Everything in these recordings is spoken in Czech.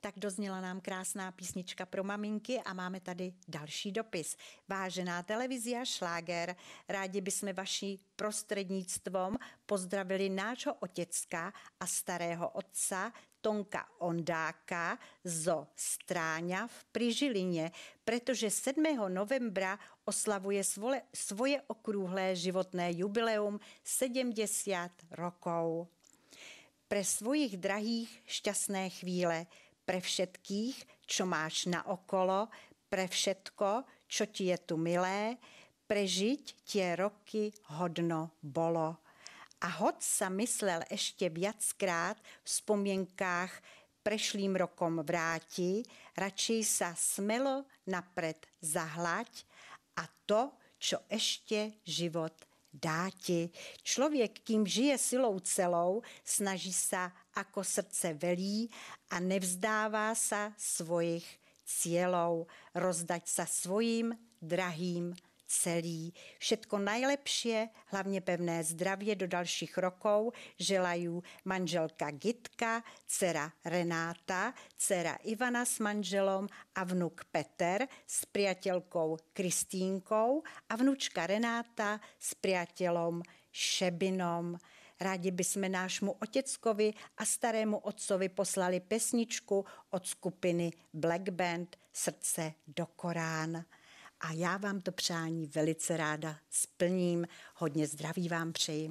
Tak dozněla nám krásná písnička pro maminky a máme tady další dopis. Vážená televízia Šláger, rádi bychom vaší prostřednictvom pozdravili nášho otecka a starého otca Tonka Ondáka zo Stráňa pri Žilině, protože 7. novembra oslavuje svoje okrúhlé životné jubileum 70 rokov. Pre svojich drahých šťastné chvíle, pre všetkých, čo máš na okolo, pre všetko, čo ti je tu milé, prežiť tie roky hodno bolo. A hoď sa myslel ešte viackrát v spomienkách prešlým rokom vráti, radšej sa smelo napred zahlaď a to, čo ešte život dá ti. Člověk, kým žije silou celou, snaží sa, ako srdce velí a nevzdává sa svojich cieľov, rozdať sa svojim drahým celý. Všetko najlepšie, hlavně pevné zdravie do dalších rokov želajú manželka Gitka, dcera Renáta, dcera Ivana s manželom a vnuk Peter s priateľkou Kristínkou a vnučka Renáta s priateľom Šebinom. Rádi bychom nášmu oteckovi a starému otcovi poslali pesničku od skupiny Black Band Srdce do Korán. A já vám to přání velice ráda splním. Hodně zdraví vám přeji.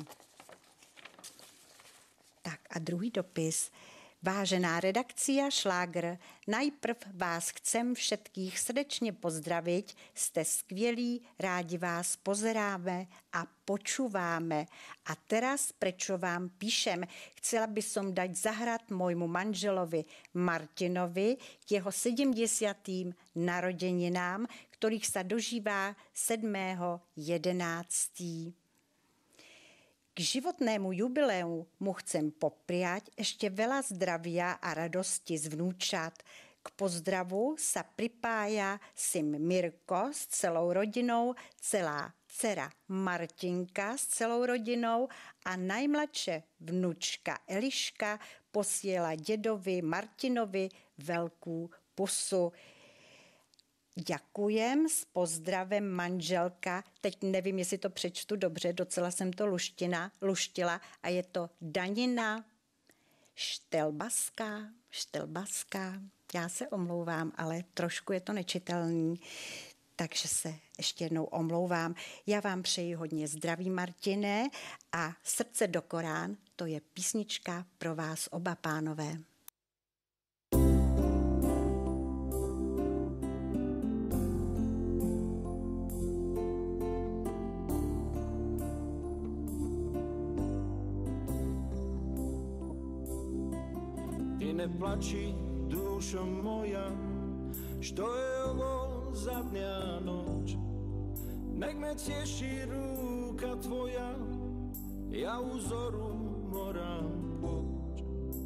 Tak a druhý dopis. Vážená redakcia Šlágr, najprv vás chcem všetkých srdečně pozdravit, jste skvělí, rádi vás pozeráme a počúváme. A teraz, prečo vám píšem, chcela by som dať zahrať môjmu manželovi Martinovi k jeho 70. narodeninám, ktorých sa dožívá 7.11. K životnému jubileu mu chcem popriať ešte veľa zdravia a radosti z vnúčat. K pozdravu sa pripája syn Mirko s celou rodinou, celá dcera Martinka s celou rodinou a najmladšie vnučka Eliška posiela dedovi Martinovi veľkú pusu. Ďakujem, s pozdravem manželka, teď nevím, jestli to přečtu dobře, docela jsem to luštila a je to Danina Štelbaská, já se omlouvám, ale trošku je to nečitelný, takže se ještě jednou omlouvám. Já vám přeji hodně zdraví, Martine, a Srdce do Korán, to je písnička pro vás oba, pánové. Neplači, dušo moja, što je ovo zadnja noć. Nek me tješi ruka tvoja, ja u zoru moram poć.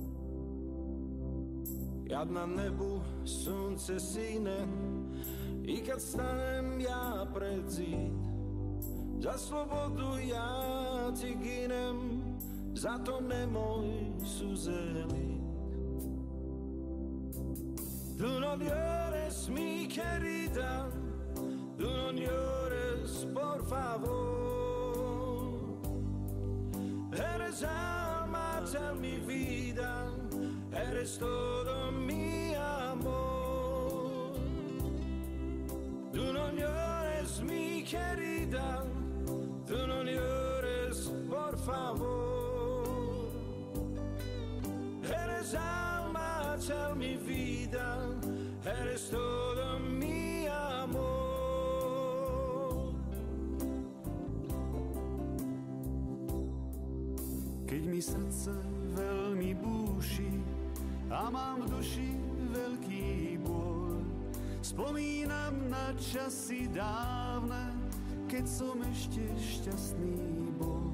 Jad na nebu sunce sine i kad stanem ja pred zid, za slobodu ja ti ginem, zato nemoj suze lit. Du non llores, mi querida, du non llores, por favor. Eres alma de mi vida, eres todo mi amor. Du non llores, mi querida, du non llores, por favor. Eres alma de mi vida, eres todo mi amor. Keď mi srdce veľmi búši a mám v duši veľký bôľ, spomínam na časy dávne, keď som ešte šťastný bol.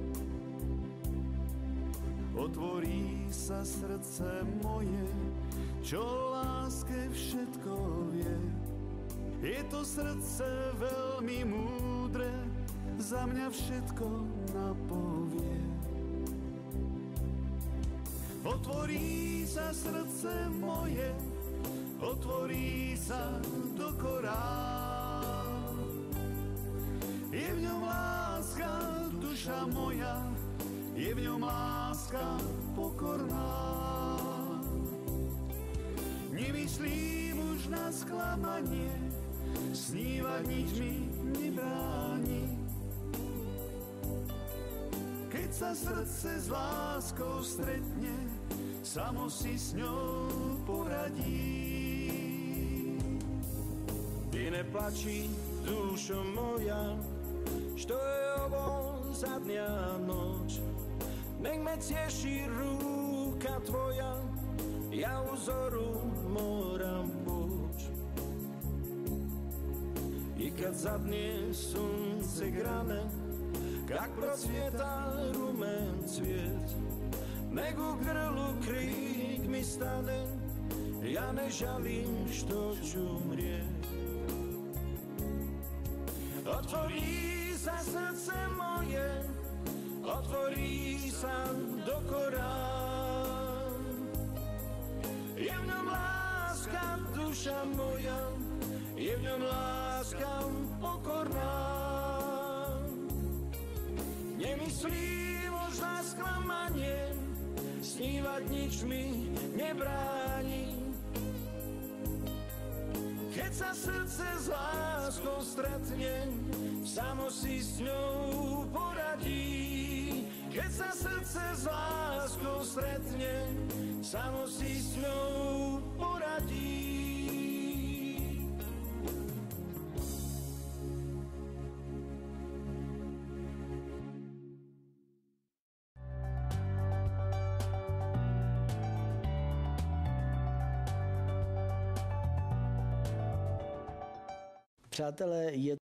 Otvorí sa srdce moje, čo láske všetko vie. Je to srdce veľmi múdre, za mňa všetko napovie. Otvorí sa srdce moje, otvorí sa do korán. Je v ňom láska, duša moja, je v ňom láska pokorná. Nemyslím už na sklamanie, snívať nič mi nebráni. Keď sa srdce s láskou stretne, samo si s ňou poradí. Ty neplačí, dušo moja, što je ovo zadnja noć. Nek me tješi ruka tvoja, ja u zoru moram poć. I kad zadnje sunce grane, kak procvjeta rumen cvijet, nek u grlu krik mi stane, ja ne žalim što ću mrijet. Otvori sa srdce moje, otvori sa do korán. Je v ňom láska, duša moja, je v ňom láska pokorná. Nemyslím už na sklamanie, snívať nič mi nebráni. Keď sa srdce s láskou stretne, samo si s ňou poradí. Keď sa srdce s láskou stretne, samo si s ňou poradí. Přátelé, je